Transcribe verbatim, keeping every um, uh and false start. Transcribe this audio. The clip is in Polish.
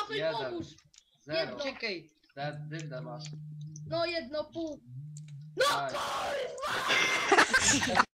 Dawaj, Jeden. pomóż! Zero. Jedno. Czekaj. Ten dymne masz. No jedno pół. No